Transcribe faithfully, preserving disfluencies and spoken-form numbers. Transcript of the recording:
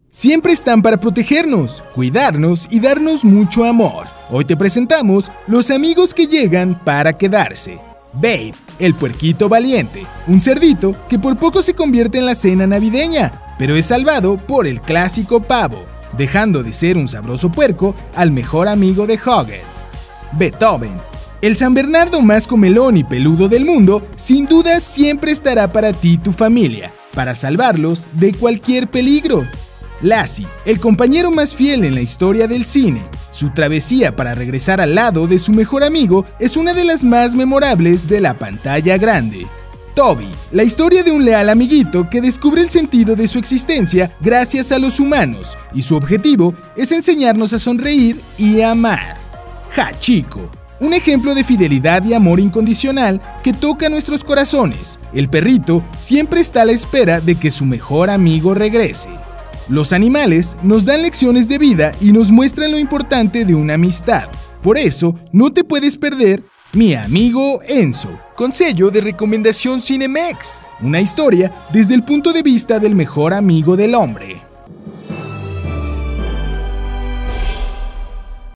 Siempre están para protegernos, cuidarnos y darnos mucho amor. Hoy te presentamos los amigos que llegan para quedarse. Babe, el puerquito valiente, un cerdito que por poco se convierte en la cena navideña, pero es salvado por el clásico pavo, dejando de ser un sabroso puerco al mejor amigo de Hoggett. Beethoven, el San Bernardo más comelón y peludo del mundo, sin duda siempre estará para ti y tu familia, para salvarlos de cualquier peligro. Lassie, el compañero más fiel en la historia del cine. Su travesía para regresar al lado de su mejor amigo es una de las más memorables de la pantalla grande. Toby, la historia de un leal amiguito que descubre el sentido de su existencia gracias a los humanos, y su objetivo es enseñarnos a sonreír y a amar. Hachiko, un ejemplo de fidelidad y amor incondicional que toca nuestros corazones. El perrito siempre está a la espera de que su mejor amigo regrese. Los animales nos dan lecciones de vida y nos muestran lo importante de una amistad. Por eso, no te puedes perder Mi amigo Enzo, con sello de recomendación Cinemex. Una historia desde el punto de vista del mejor amigo del hombre.